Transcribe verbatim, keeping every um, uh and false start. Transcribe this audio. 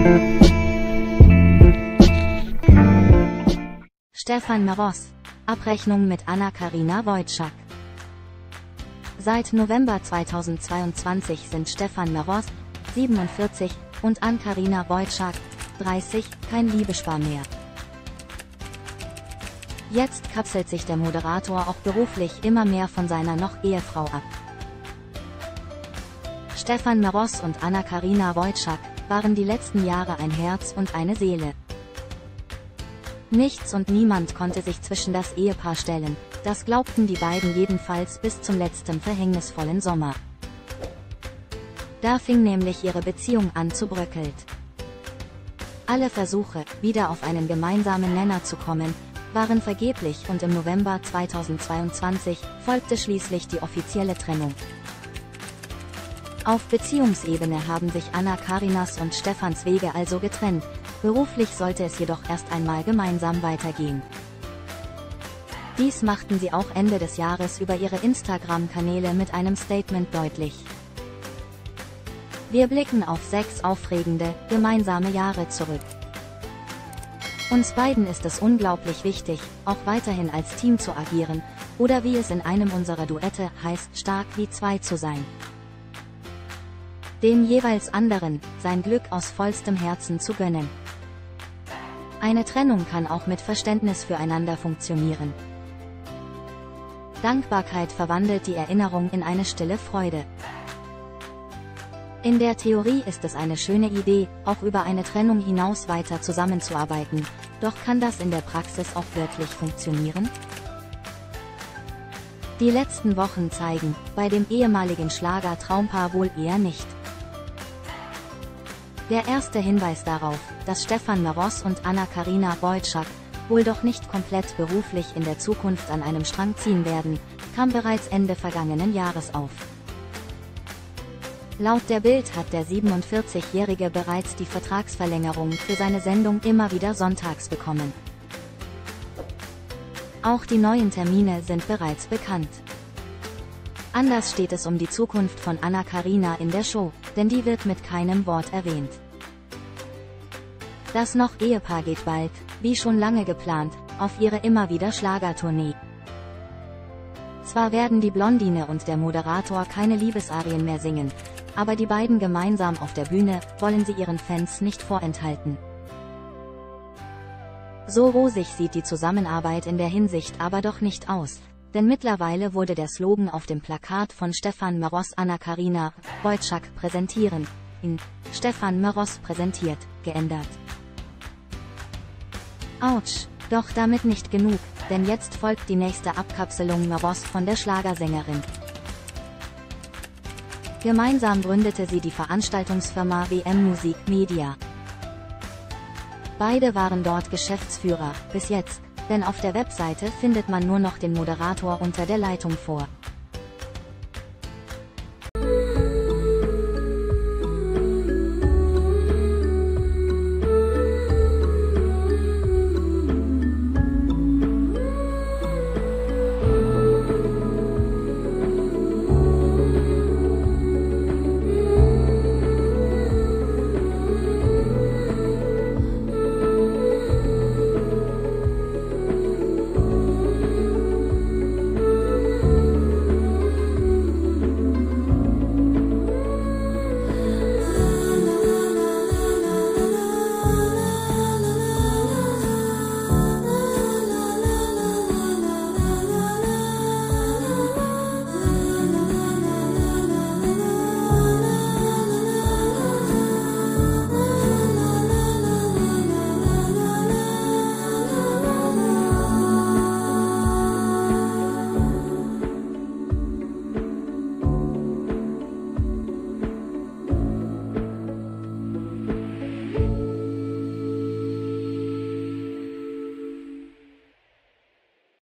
Stefan Meross. Abrechnung mit Anna-Karina Wojcik. Seit November zweitausendzweiundzwanzig sind Stefan Meross, siebenundvierzig, und Anna-Karina Wojcik, dreißig, kein Liebespaar mehr. Jetzt kapselt sich der Moderator auch beruflich immer mehr von seiner noch Ehefrau ab. Stefan Meross und Anna-Karina Wojcik waren die letzten Jahre ein Herz und eine Seele. Nichts und niemand konnte sich zwischen das Ehepaar stellen, das glaubten die beiden jedenfalls bis zum letzten verhängnisvollen Sommer. Da fing nämlich ihre Beziehung an zu bröckeln. Alle Versuche, wieder auf einen gemeinsamen Nenner zu kommen, waren vergeblich und im November zweitausendzweiundzwanzig folgte schließlich die offizielle Trennung. Auf Beziehungsebene haben sich Anna-Karinas und Stefans Wege also getrennt, beruflich sollte es jedoch erst einmal gemeinsam weitergehen. Dies machten sie auch Ende des Jahres über ihre Instagram-Kanäle mit einem Statement deutlich. Wir blicken auf sechs aufregende, gemeinsame Jahre zurück. Uns beiden ist es unglaublich wichtig, auch weiterhin als Team zu agieren, oder wie es in einem unserer Duette heißt, stark wie zwei zu sein. Dem jeweils anderen sein Glück aus vollstem Herzen zu gönnen. Eine Trennung kann auch mit Verständnis füreinander funktionieren. Dankbarkeit verwandelt die Erinnerung in eine stille Freude. In der Theorie ist es eine schöne Idee, auch über eine Trennung hinaus weiter zusammenzuarbeiten, doch kann das in der Praxis auch wirklich funktionieren? Die letzten Wochen zeigen, bei dem ehemaligen Schlager-Traumpaar wohl eher nicht. Der erste Hinweis darauf, dass Stefan Meross und Anna-Karina Wojcik wohl doch nicht komplett beruflich in der Zukunft an einem Strang ziehen werden, kam bereits Ende vergangenen Jahres auf. Laut der Bild hat der siebenundvierzigjährige bereits die Vertragsverlängerung für seine Sendung immer wieder sonntags bekommen. Auch die neuen Termine sind bereits bekannt. Anders steht es um die Zukunft von Anna-Karina in der Show, denn die wird mit keinem Wort erwähnt. Das noch Ehepaar geht bald, wie schon lange geplant, auf ihre immer wieder Schlagertournee. Zwar werden die Blondine und der Moderator keine Liebesarien mehr singen, aber die beiden gemeinsam auf der Bühne wollen sie ihren Fans nicht vorenthalten. So rosig sieht die Zusammenarbeit in der Hinsicht aber doch nicht aus, denn mittlerweile wurde der Slogan auf dem Plakat von Stefan Meross Anna-Karina Wojcik präsentieren, in Stefan Meross präsentiert, geändert. Autsch, doch damit nicht genug, denn jetzt folgt die nächste Abkapselung Meross von der Schlagersängerin. Gemeinsam gründete sie die Veranstaltungsfirma W M Musik Media. Beide waren dort Geschäftsführer, bis jetzt, denn auf der Webseite findet man nur noch den Moderator unter der Leitung vor.